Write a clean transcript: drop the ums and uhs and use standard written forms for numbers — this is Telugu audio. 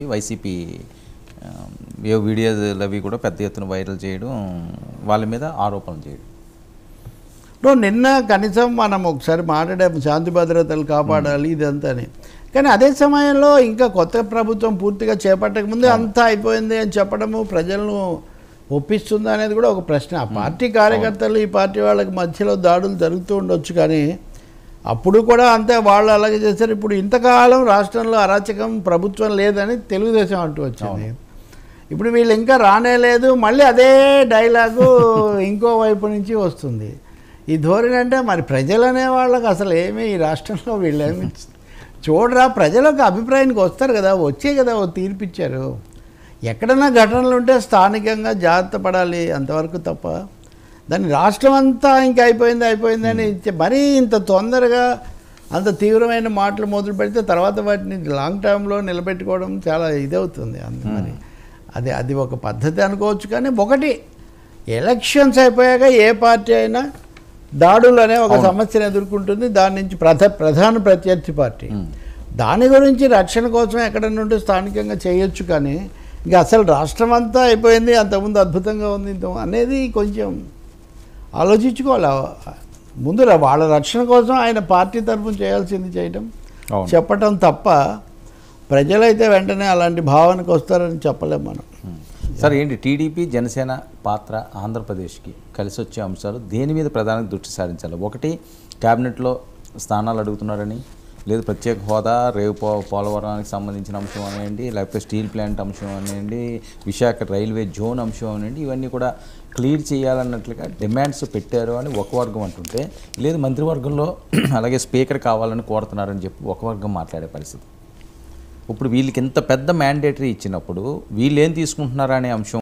వైసీపీ ఏ వీడియోలు అవి కూడా పెద్ద ఎత్తున వైరల్ చేయడం, వాళ్ళ మీద ఆరోపణలు చేయడం. నిన్న కనీసం మనం ఒకసారి మాట్లాడాము శాంతి భద్రతలు కాపాడాలి ఇదంతాని. కానీ అదే సమయంలో ఇంకా కొత్త ప్రభుత్వం పూర్తిగా చేపట్టక ముందే అంతా అయిపోయింది అని చెప్పడము ప్రజలను ఒప్పిస్తుందా అనేది కూడా ఒక ప్రశ్న. ఆ పార్టీ కార్యకర్తలు ఈ పార్టీ వాళ్ళకి మధ్యలో దాడులు జరుగుతూ ఉండొచ్చు, కానీ అప్పుడు కూడా అంతే వాళ్ళు అలాగే చేశారు. ఇప్పుడు ఇంతకాలం రాష్ట్రంలో అరాచకం ప్రభుత్వం లేదని తెలుగుదేశం అంటూ వచ్చింది. ఇప్పుడు వీళ్ళు ఇంకా రానేలేదు, మళ్ళీ అదే డైలాగు ఇంకో వైపు నుంచి వస్తుంది. ఈ ధోరణి అంటే మరి ప్రజలు అనే వాళ్ళకి అసలు ఏమీ ఈ రాష్ట్రంలో వీళ్ళేమి చూడరా, ప్రజలకు అభిప్రాయానికి వస్తారు కదా, వచ్చే కదా ఓ తీర్పిచ్చారు. ఎక్కడన్నా ఘటనలు ఉంటే స్థానికంగా జాగ్రత్త పడాలి అంతవరకు తప్ప దాన్ని రాష్ట్రం అంతా ఇంకా అయిపోయిందని మరీ ఇంత తొందరగా అంత తీవ్రమైన మాటలు మొదలు పెడితే తర్వాత వాటిని లాంగ్ టర్మ్లో నిలబెట్టుకోవడం చాలా ఇదవుతుంది. మరి అది ఒక పద్ధతి అనుకోవచ్చు. కానీ ఒకటి, ఎలక్షన్స్ అయిపోయాక ఏ పార్టీ అయినా దాడులు అనే ఒక సమస్యను ఎదుర్కొంటుంది. దాని నుంచి ప్రధాన ప్రత్యర్థి పార్టీ దాని గురించి రక్షణ కోసం ఎక్కడన్నా ఉంటే స్థానికంగా చేయొచ్చు. కానీ ఇంకా అసలు రాష్ట్రం అంతా అయిపోయింది, అంతకుముందు అద్భుతంగా ఉంది ఇంత అనేది కొంచెం ఆలోచించుకోవాలి. ముందు వాళ్ళ రక్షణ కోసం ఆయన పార్టీ తరఫున చేయాల్సింది చేయటం, చెప్పటం తప్ప ప్రజలైతే వెంటనే అలాంటి భావనకు వస్తారని చెప్పలేము మనం. సార్ ఏంటి టీడీపీ జనసేన పాత్ర ఆంధ్రప్రదేశ్కి కలిసి వచ్చే అంశాలు దేని మీద ప్రధానంగా దృష్టి సారించాలి? ఒకటి, క్యాబినెట్లో స్థానాలు అడుగుతున్నారని, లేదు ప్రత్యేక హోదా, రేపు పోలవరానికి సంబంధించిన అంశం అనండి, లేకపోతే స్టీల్ ప్లాంట్ అంశం అనండి, విశాఖ రైల్వే జోన్ అంశం అనండి, ఇవన్నీ కూడా క్లియర్ చేయాలన్నట్లుగా డిమాండ్స్ పెట్టారు అని ఒక వర్గం అంటుంటే, లేదు మంత్రివర్గంలో అలాగే స్పీకర్ కావాలని కోరుతున్నారని చెప్పి ఒక వర్గం మాట్లాడే పరిస్థితి. ఇప్పుడు వీళ్ళకి ఇంత పెద్ద మ్యాండేటరీ ఇచ్చినప్పుడు వీళ్ళు ఏం తీసుకుంటున్నారా అనే అంశం